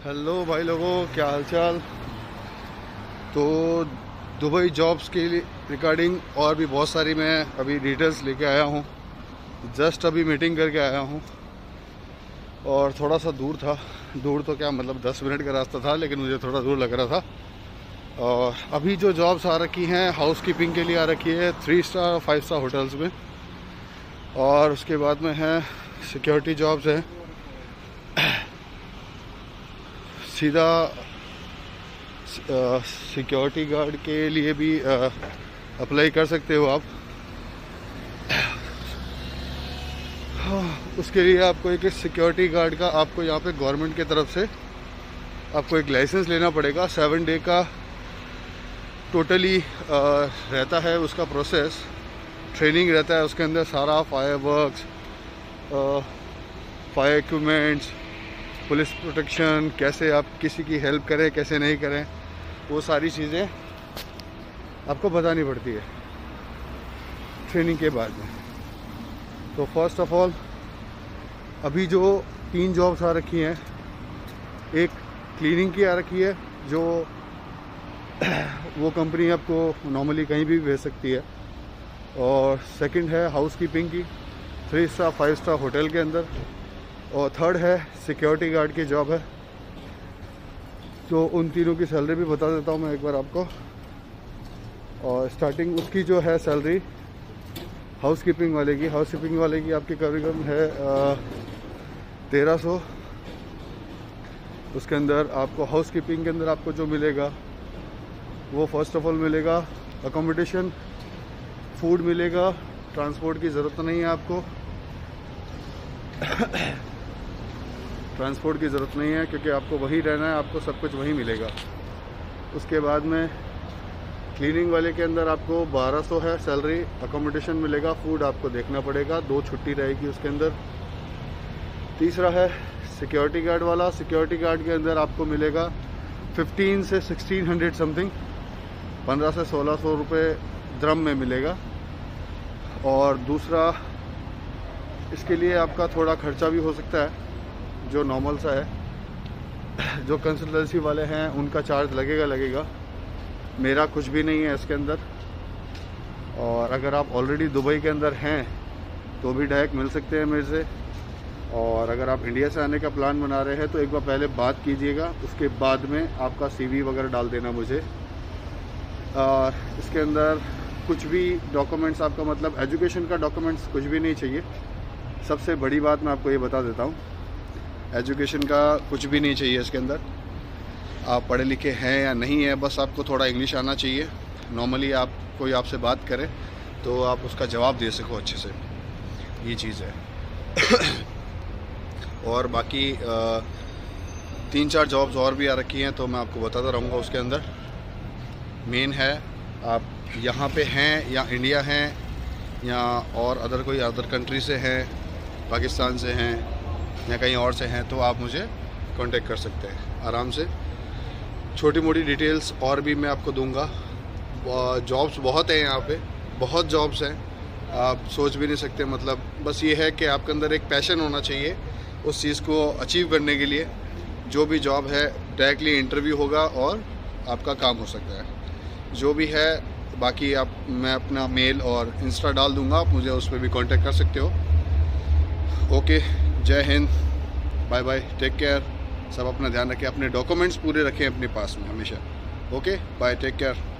Hello भाई लोगों, क्या हालचाल। तो दुबई जॉब्स के रिगार्डिंग और भी बहुत सारी मैं अभी डिटेल्स लेके आया हूँ। जस्ट अभी मीटिंग करके आया हूँ और थोड़ा सा दूर था। दूर तो क्या मतलब 10 मिनट का रास्ता था, लेकिन मुझे थोड़ा दूर लग रहा था। और अभी जो जॉब्स आ रखी हैं हाउस कीपिंग के लिए आ रखी है 3 स्टार 5 स्टार होटल्स में, और उसके बाद में है सिक्योरिटी जॉब्स हैं। सीधा सिक्योरिटी गार्ड के लिए भी अप्लाई कर सकते हो आप। उसके लिए आपको एक सिक्योरिटी गार्ड का आपको यहाँ पे गवर्नमेंट की तरफ से आपको एक लाइसेंस लेना पड़ेगा। 7 डे का टोटली रहता है उसका प्रोसेस। ट्रेनिंग रहता है उसके अंदर, सारा fire works, fire equipments, police protection, कैसे आप किसी की हेल्प करें कैसे नहीं करें, वो सारी चीज़ें आपको बतानी पड़ती है ट्रेनिंग के बाद में। तो फर्स्ट ऑफ ऑल अभी जो 3 जॉब्स आ रखी हैं, एक क्लीनिंग की आ रखी है जो वो कंपनी आपको नॉर्मली कहीं भी भेज सकती है, और सेकंड है हाउस कीपिंग की 3 स्टार 5 स्टार होटल के अंदर, और थर्ड है सिक्योरिटी गार्ड की जॉब है। तो उन तीनों की सैलरी भी बता देता हूँ मैं एक बार आपको। और स्टार्टिंग उसकी जो है सैलरी हाउस कीपिंग वाले की आपकी करीबन है 1300। उसके अंदर आपको हाउस कीपिंग के अंदर आपको जो मिलेगा वो फर्स्ट ऑफ ऑल मिलेगा अकोमोडेशन, फूड मिलेगा, ट्रांसपोर्ट की ज़रूरत नहीं है आपको। ट्रांसपोर्ट की ज़रूरत नहीं है क्योंकि आपको वहीं रहना है, आपको सब कुछ वहीं मिलेगा। उसके बाद में क्लीनिंग वाले के अंदर आपको 1200 है सैलरी, अकोमोडेशन मिलेगा, फूड आपको देखना पड़ेगा, 2 छुट्टी रहेगी उसके अंदर। तीसरा है सिक्योरिटी गार्ड वाला। सिक्योरिटी गार्ड के अंदर आपको मिलेगा 15 से 1600 समथिंग, 15 से 1600 रुपये द्रम में मिलेगा। और दूसरा इसके लिए आपका थोड़ा खर्चा भी हो सकता है जो नॉर्मल सा है। जो कंसल्टेंसी वाले हैं उनका चार्ज लगेगा। मेरा कुछ भी नहीं है इसके अंदर। और अगर आप ऑलरेडी दुबई के अंदर हैं तो भी डायरेक्ट मिल सकते हैं मेरे से। और अगर आप इंडिया से आने का प्लान बना रहे हैं तो एक बार पहले बात कीजिएगा, उसके बाद में आपका CV वगैरह डाल देना मुझे। और इसके अंदर कुछ भी डॉक्यूमेंट्स आपका मतलब एजुकेशन का डॉक्यूमेंट्स कुछ भी नहीं चाहिए। सबसे बड़ी बात मैं आपको ये बता देता हूँ, एजुकेशन का कुछ भी नहीं चाहिए इसके अंदर। आप पढ़े लिखे हैं या नहीं है, बस आपको थोड़ा इंग्लिश आना चाहिए। नॉर्मली आप कोई आपसे बात करे तो आप उसका जवाब दे सको अच्छे से, ये चीज़ है। और बाकी 3-4 जॉब्स और भी आ रखी हैं तो मैं आपको बताता रहूँगा। उसके अंदर मेन है आप यहाँ पे हैं या इंडिया हैं या और अदर कंट्री से हैं, पाकिस्तान से हैं या कहीं और से हैं, तो आप मुझे कांटेक्ट कर सकते हैं आराम से। छोटी मोटी डिटेल्स और भी मैं आपको दूंगा। जॉब्स बहुत हैं यहाँ पे, बहुत जॉब्स हैं, आप सोच भी नहीं सकते। मतलब बस ये है कि आपके अंदर एक पैशन होना चाहिए उस चीज़ को अचीव करने के लिए। जो भी जॉब है डायरेक्टली इंटरव्यू होगा और आपका काम हो सकता है जो भी है। बाकी मैं अपना मेल और इंस्टा डाल दूंगा, आप मुझे उस पर भी कांटेक्ट कर सकते हो। ओके, जय हिंद, बाय बाय, टेक केयर। सब अपना ध्यान रखें, अपने डॉक्यूमेंट्स पूरे रखें अपने पास में हमेशा। Okay, bye, take care.